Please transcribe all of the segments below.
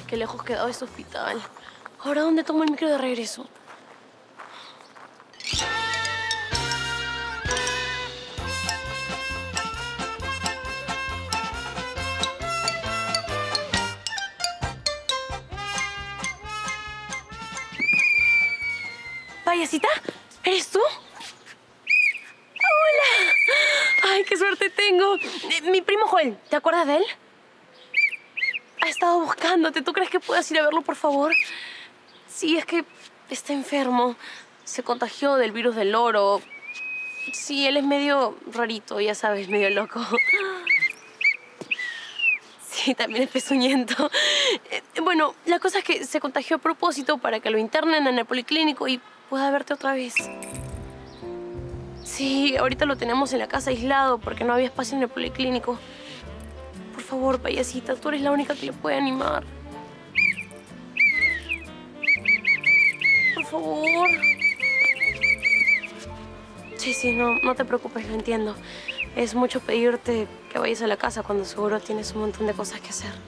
qué lejos quedaba este hospital. ¿Ahora dónde tomo el micro de regreso? ¿Payasita? ¿Eres tú? ¡Hola! ¡Ay, qué suerte tengo! Mi primo Joel, ¿te acuerdas de él? Ha estado buscándote. ¿Tú crees que puedas ir a verlo, por favor? Sí, es que está enfermo. Se contagió del virus del loro. Sí, él es medio rarito, ya sabes, medio loco. Sí, también es pezuñento. Bueno, la cosa es que se contagió a propósito para que lo internen en el policlínico y pueda verte otra vez. Sí, ahorita lo tenemos en la casa aislado porque no había espacio en el policlínico. Por favor, payasita, tú eres la única que le puede animar. Por favor. Sí, no te preocupes, lo entiendo. Es mucho pedirte que vayas a la casa cuando seguro tienes un montón de cosas que hacer.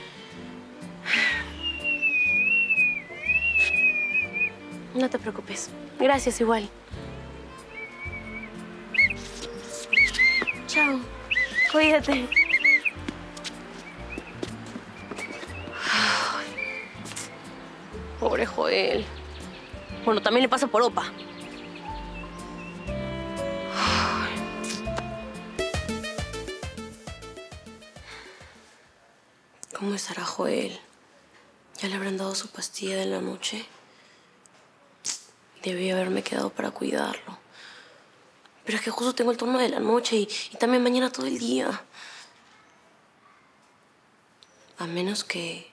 No te preocupes. Gracias igual. Chao. Cuídate. Ay, pobre Joel. Bueno, también le pasa por opa. ¿Cómo estará Joel? ¿Ya le habrán dado su pastilla de la noche? Debí haberme quedado para cuidarlo. Pero es que justo tengo el turno de la noche y también mañana todo el día. A menos que...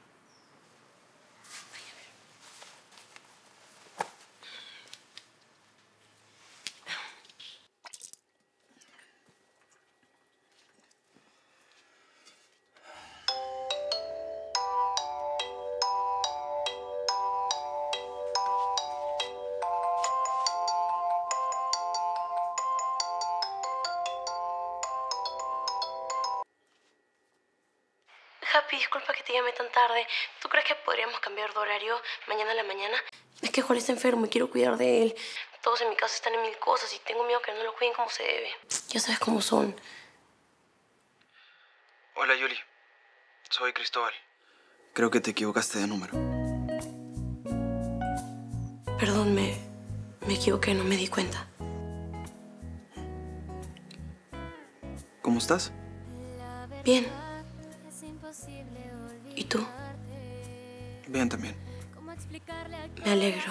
Happy, disculpa que te llame tan tarde. ¿Tú crees que podríamos cambiar de horario mañana a la mañana? Es que Joel está enfermo y quiero cuidar de él. Todos en mi casa están en mil cosas y tengo miedo que no lo cuiden como se debe. Ya sabes cómo son. Hola, Yuli. Soy Cristóbal. Creo que te equivocaste de número. Perdón, me equivoqué, no me di cuenta. ¿Cómo estás? Bien. ¿Y tú? Bien, también. Me alegro.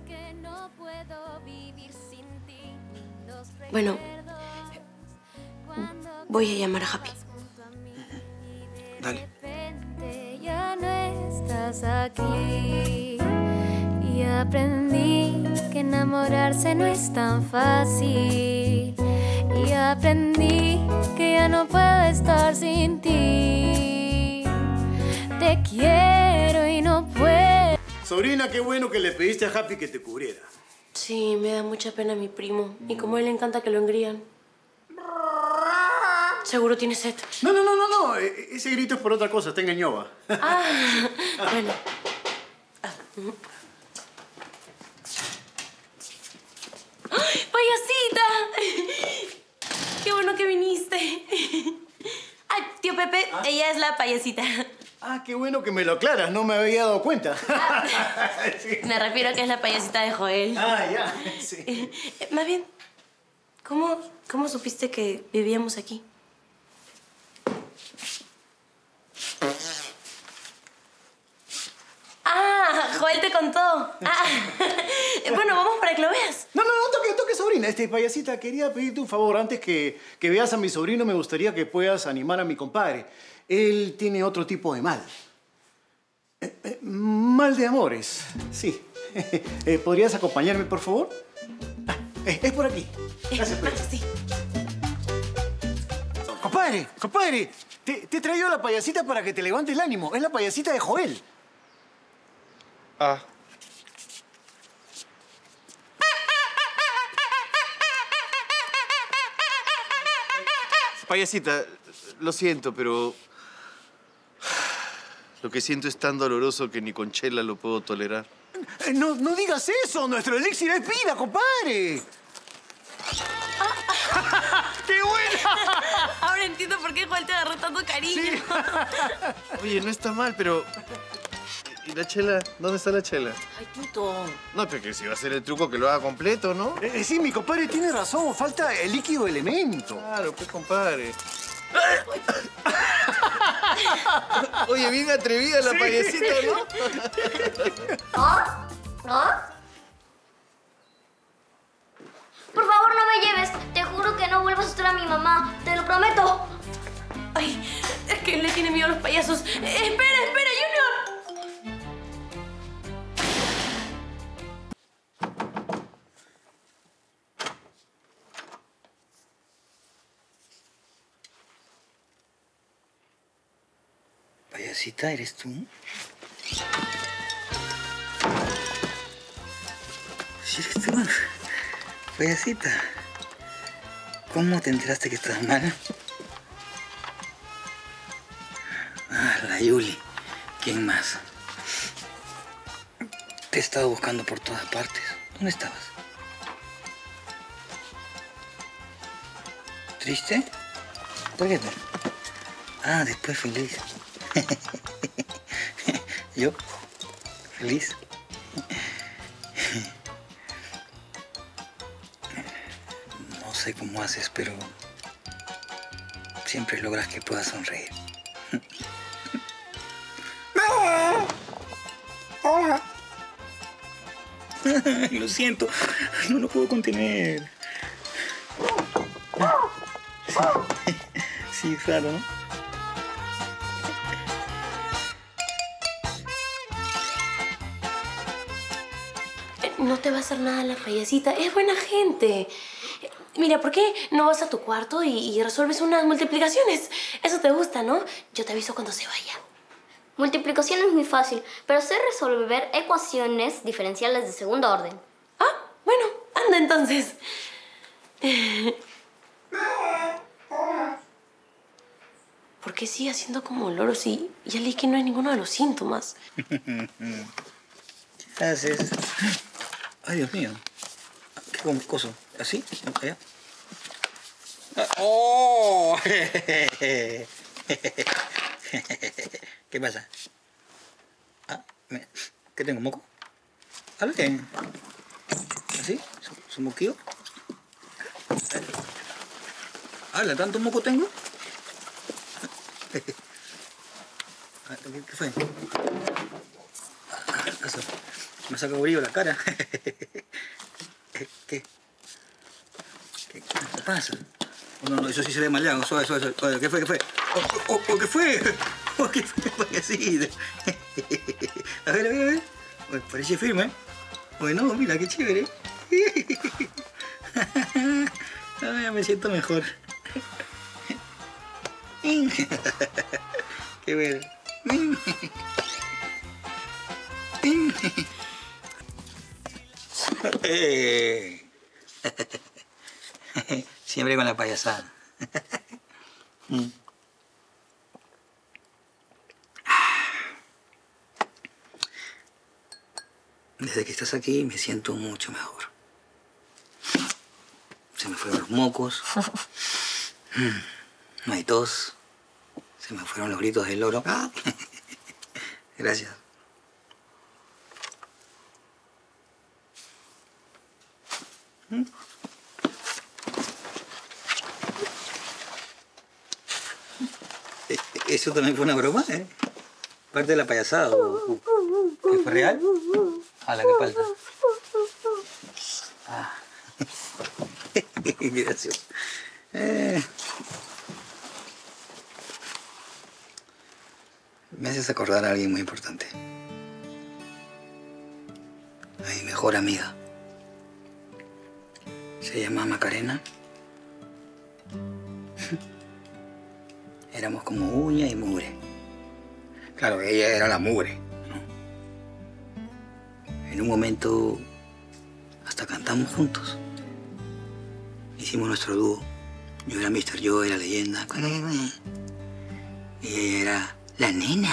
Bueno, voy a llamar a Happy. Dale. Ya no estás aquí y aprendí que enamorarse no es tan fácil y aprendí que ya no puedo estar sin ti. Te quiero y no puedo. Sobrina, qué bueno que le pediste a Happy que te cubriera. Sí, me da mucha pena mi primo. Y como a él le encanta que lo engrían. Seguro tiene sed. No. Ese grito es por otra cosa, está en ñoba. Ah, bueno. ¡Ay, payasita! ¡Qué bueno que viniste! Ay, tío Pepe, ella es la payasita. Ah, qué bueno que me lo aclaras, no me había dado cuenta. Sí. Me refiero a que es la payasita de Joel. Ah, ya, sí. Más bien, ¿cómo supiste que vivíamos aquí? Ah, Joel te contó. Ah, bueno, vamos para que lo veas. No, toque, sobrina. Payasita, quería pedirte un favor. Antes que veas a mi sobrino, me gustaría que puedas animar a mi compadre. Él tiene otro tipo de mal. Mal de amores, sí. ¿Podrías acompañarme, por favor? Ah, es por aquí. Gracias, pues. Sí. Compadre, te he traído la payasita para que te levantes el ánimo. Es la payasita de Joel. Ah. Payasita, lo siento, pero... Lo que siento es tan doloroso que ni con chela lo puedo tolerar. No digas eso. Nuestro elixir es vida, compadre. ¡Qué buena! Ahora entiendo por qué Joel te agarró tanto cariño. Sí. Oye, no está mal, pero... ¿Y la chela? ¿Dónde está la chela? Ay, Tuto. No, pero que si va a ser el truco que lo haga completo, ¿no? Sí, mi compadre tiene razón. Falta el líquido elemento. Claro, pues, compadre. Oye, bien atrevida la payasita, ¿no? Por favor, no me lleves. Te juro que no vuelvo a asustar a mi mamá. Te lo prometo. Ay, es que le tiene miedo a los payasos. Espera, Junior. Payasita, ¿eres tú? Sí, eres tú. Payasita, ¿cómo te enteraste que estás mal? Ah, la Yuli. ¿Quién más? Te he estado buscando por todas partes. ¿Dónde estabas? ¿Triste? ¿Por qué? Ah, después feliz. ¿Yo? ¿Feliz? No sé cómo haces, pero siempre logras que puedas sonreír. ¡Hola! Lo siento, no lo puedo contener. Sí, claro, ¿no? No te va a hacer nada la payasita. Es buena gente. Mira, ¿por qué no vas a tu cuarto y resuelves unas multiplicaciones? Eso te gusta, ¿no? Yo te aviso cuando se vaya. Multiplicación es muy fácil, pero sé resolver ecuaciones diferenciales de segundo orden. Ah, bueno, anda entonces. ¿Por qué sigue haciendo como loro si ya leí que no hay ninguno de los síntomas? ¿Qué haces? Ay, Dios mío. ¿Qué coso? ¿Así? ¿Allá? ¡Oh! ¿Qué pasa? Ah, ¿qué tengo? ¿Moco? ¿Hable? ¿Así? ¿Su moquillo? ¿Habla? ¿Tanto moco tengo? ¿Qué fue? Eso. Me saca brillo la cara. ¿Qué pasa? Oh, no, eso sí se ve maleado. Suave. ¿Qué fue? ¿Qué fue? ¿Qué fue? Payasito. A ver. Oye, parece firme, ¿eh? Bueno, mira, qué chévere. No, ya me siento mejor. Qué bueno. Siempre con la payasada. Desde que estás aquí me siento mucho mejor. Se me fueron los mocos. No hay tos. Se me fueron los gritos del loro. Gracias. Eso también fue una broma, ¿eh? Parte de la payasada. ¿Qué fue real? Ah, la que falta. Ah. Qué gracioso. Me haces acordar a alguien muy importante. A mi mejor amiga. Se llama Macarena. Éramos como uña y mugre. Claro, ella era la mugre, ¿no? En un momento hasta cantamos juntos. Hicimos nuestro dúo. Yo era Mr. Yo, era Leyenda. Y ella era La nena.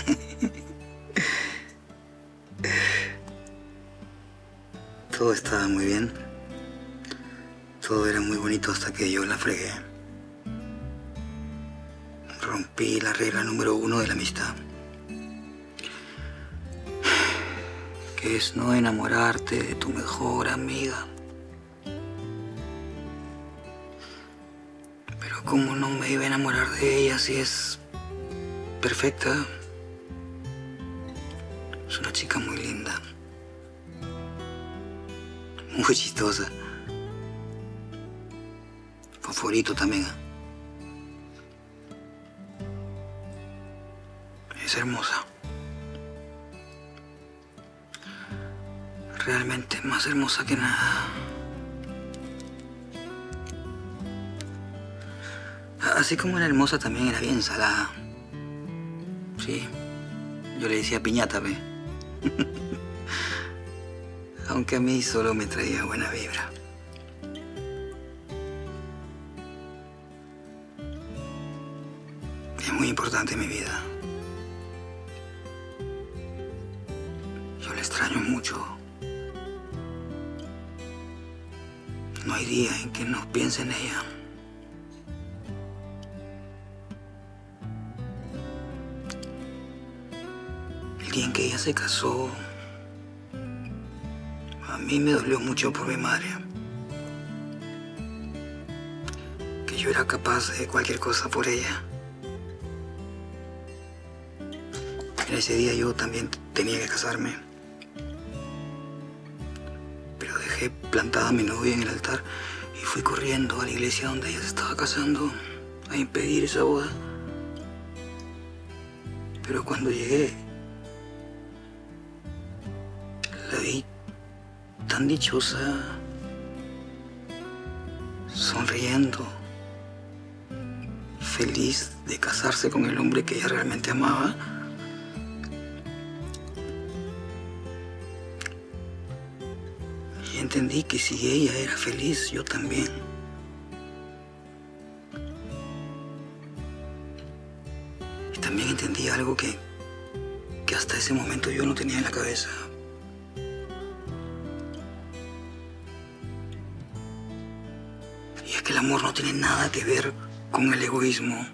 Todo estaba muy bien. Todo era muy bonito hasta que yo la fregué. Rompí la regla número 1 de la amistad. Que es no enamorarte de tu mejor amiga. Pero ¿cómo no me iba a enamorar de ella si es perfecta? Es una chica muy linda. Muy chistosa. Fosforito también. Es hermosa. Realmente más hermosa que nada. Así como era hermosa, también era bien salada. Sí, yo le decía piñata, ¿ve? Aunque a mí solo me traía buena vibra. Es muy importante en mi vida. Yo la extraño mucho. No hay día en que no piense en ella. El día en que ella se casó, a mí me dolió mucho por mi madre. Que yo era capaz de cualquier cosa por ella. Pero ese día yo también tenía que casarme. Pero dejé plantada a mi novia en el altar y fui corriendo a la iglesia donde ella se estaba casando a impedir esa boda. Pero cuando llegué, la vi tan dichosa, sonriendo, feliz de casarse con el hombre que ella realmente amaba. Y entendí que si ella era feliz, yo también. Y también entendí algo que hasta ese momento yo no tenía en la cabeza. Y es que el amor no tiene nada que ver con el egoísmo.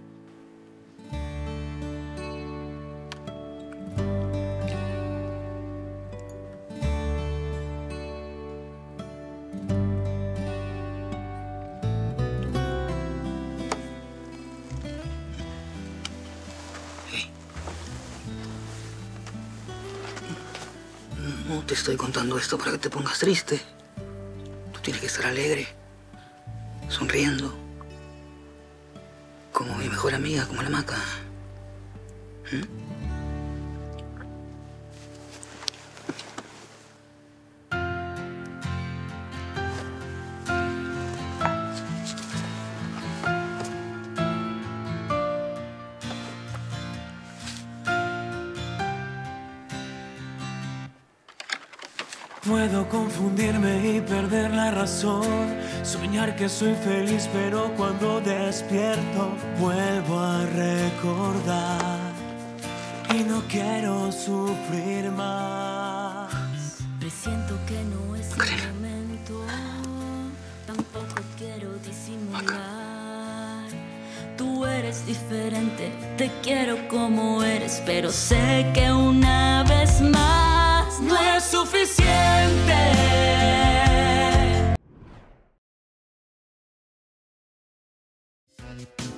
No te estoy contando esto para que te pongas triste. Tú tienes que estar alegre, sonriendo, como mi mejor amiga, como la Maca. Puedo confundirme y perder la razón, soñar que soy feliz, pero cuando despierto vuelvo a recordar y no quiero sufrir más. Presiento que no es el momento, tampoco quiero disimular. Tú eres diferente, te quiero como eres, pero sé que una vez más no es suficiente.